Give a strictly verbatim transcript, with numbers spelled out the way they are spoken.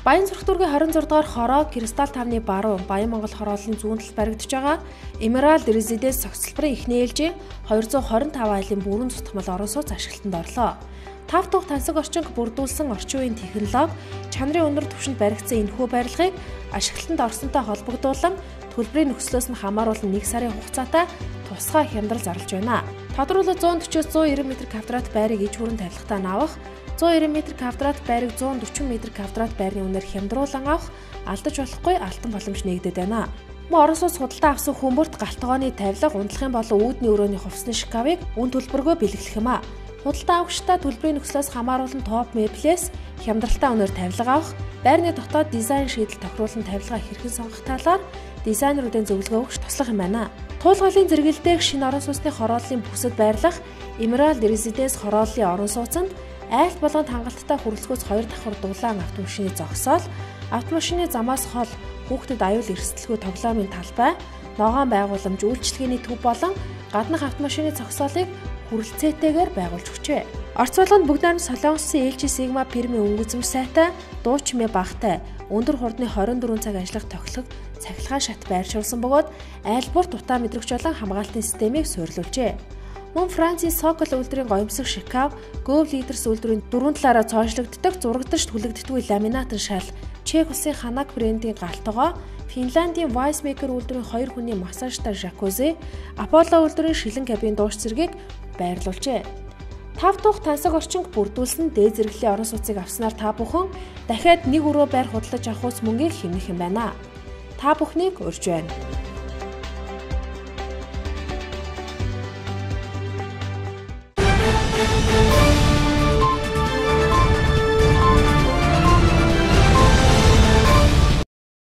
Баянзүрх дүүргийн хорин зураг дугаар хороо Кристалл тавны баруун Баян Монгол хорооллын зүүн талд баригдаж байгаа Emerald Residence цогцлбарын эхний ээлжийн двести двадцать пять айлын бүрэн зүтгэмэл орон сууц ашиглалтанд орлоо. Тав дахь тансаг орчинг бүрдүүлсэн орчин үеийн технологи, чанарын өндөр түвшинд баригдсан энэхүү барилгыг ашиглалтанд орсонтой холбогдуулан төлбөрийн нөхцлөөс нь хамааруулан нэг сарын хугацаатай тусгай хямдрал зарлаж байна. Тодорхойлбол зуун торчоос зуун нವ್э метр квадрат байрыг иж хүрэн тавилгатай авах, зуун нವ್э метр квадрат байрыг зуун дөрвөн метр квадрат байрны үнээр хямдруулан авах алдаж болохгүй алтан боломж нэгдэж байна. Мөн орон сууц худалдаа авсан хүмүүрт галтгооны тавилга, унтлахын болон үүдний өрөөний хувцсны шкафыг үн төлбөргөө бэлгэлэх юм а. Худалдаа авагчдаа төлбөрийн нөхцлөөс хамааруулан топ меблээс хямдралтай үнээр тавилга авах, байрны дотоод дизайн шийдэл тохируулан тавилгаа хэрхэн сонгох талаар дизайнеруудын зөвлөгөө өгч туслах юм байна. Туулгын зэрэгэлдээх шинэ орон сууцны хорооллын бүсэд байрлах Emerald Residence хорооллын орон сууцанд айлт болгонд хангалттай хүрэлцгөөс хоёр давхар дулаан автомашины зогсоол, автомашины замаас хол хүүхдэд аюул эрсдэлгүй тоглоомын талбай, ногоон байгууламж, үйлчилгээний төв болон гаднах автомашины зогсоолыг хүрэлцээтэйгээр байгуулж өгчээ. Орц болгонд бүгд найрамд Солонгосын эл жи Sigma Permi өнгөцөмж сайтай, дуучмээ багтай, өндөр хурдны двадцать четыре цаг ажиллах тохилог цахилгаан шат байршуулсан бөгөөд айлбурт утаа мэдрэгч болон хамгаалтын системийг суйрлуулжээ. Мөн Францын Sokol үйлдвэрийн гоёмсог шкаф, Gove Leaders үйлдвэрийн дөрвөн талаараа цоошлогддог, зурагдаж түлэгддэггүй ламинатын шал, Чех улсын Hanak брендийн галтгоо, Финландийн Weissmaker үйлдвэрийн хоёр хүний массажтай жакузи, Apollo үйлдвэрийн шилэн кабин дууш зэргийг байрлуулжээ. Тав дахь тансаг орчинг бүрдүүлсэн дээд зэрэглэлийн орон сууцыг авснаар та бүхэн дахиад нэг өрөө байр худалдаж авах ус мөнгийг хэмнэх юм байна. Та бүхнийг урьж байна.